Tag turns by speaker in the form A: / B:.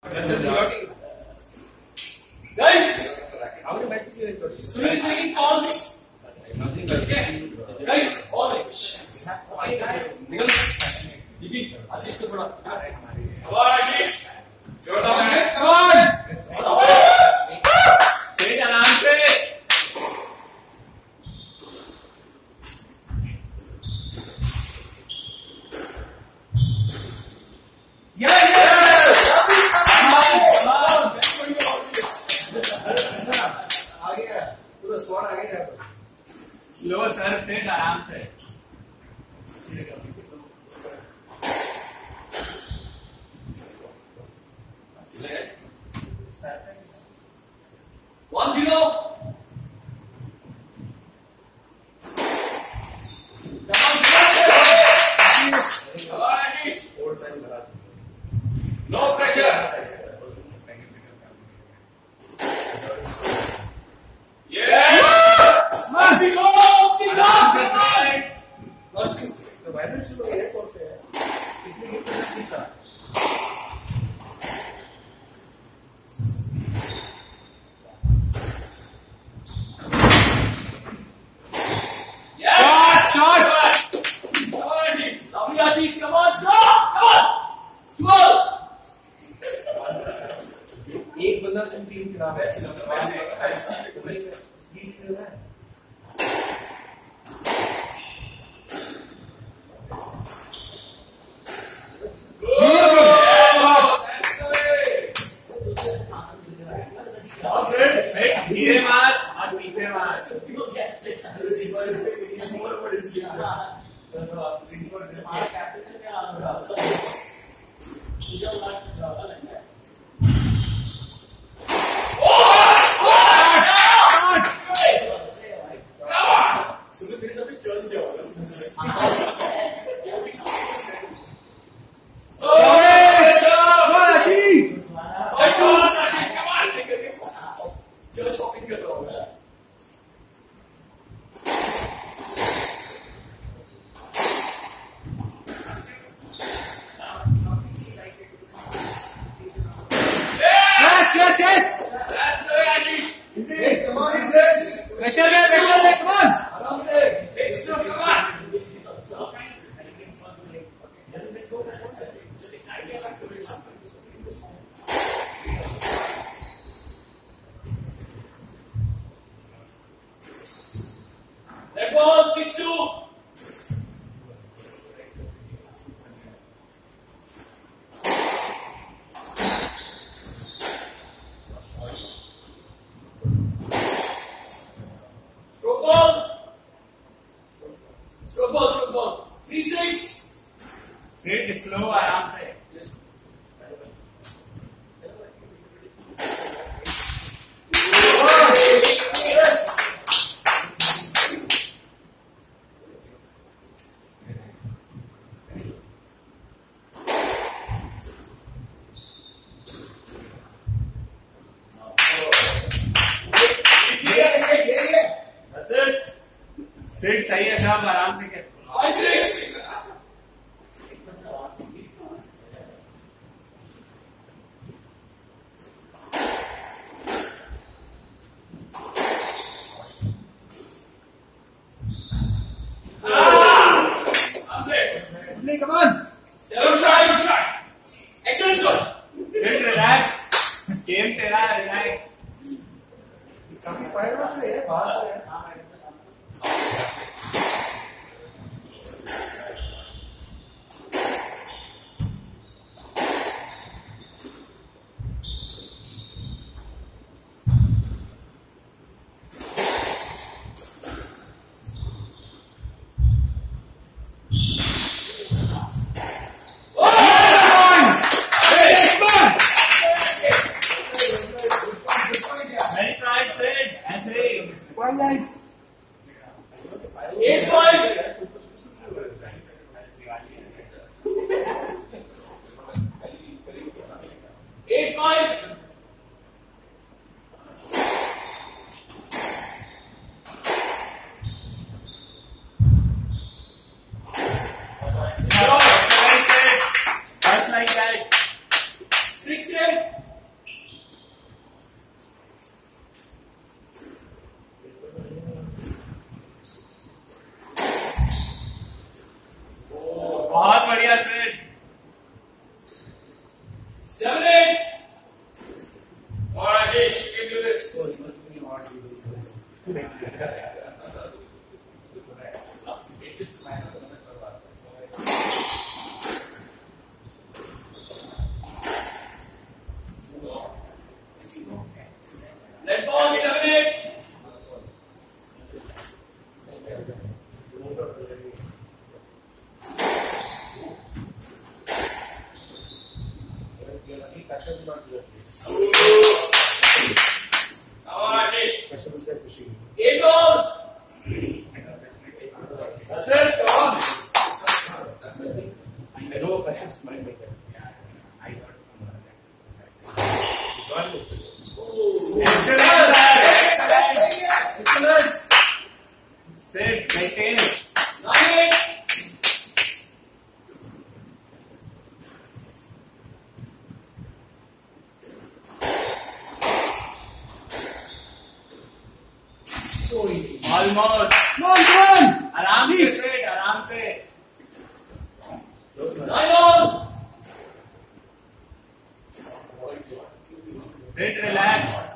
A: Guys, Sunil is making calls. Okay, guys, all right. निकल. दीदी, आशीष को थोड़ा. Come on, Ashish. Come on. Stay आराम से. स्लो सर सेट आराम से. One zero. No pressure. Ashish, come on, sir! Come on! Come on!
B: एक बंदा तुम टीम खिला रहे
A: धीरे मार और पीछे मार.
B: प्रेशर ले come on
A: Extra, come on. That ball 6-2. Stroke ball. 3-6. Straight slow आराम से. सेट सही है साहब आराम से कर. 5-6.
B: come on
A: 7 shot. Excellent shot.
B: Set relax game तेरा रिलैक्स. काफी फायर से है बाहर से है. One nice.
A: 8-5. 8-5. Just like that. 6-6. set.
B: बहुत बढ़िया सेट
A: 7-8.
B: और आशीष you can do this
A: Let ball 7-8.
B: Come on Ashish
A: 8 balls.
B: that's it come on
C: I know Kashyap's mind maker. Yeah, I got
B: excellent set maintain it
A: 9-8.
B: almost आराम से set आराम से
A: 9 balls.
B: Sit, relax.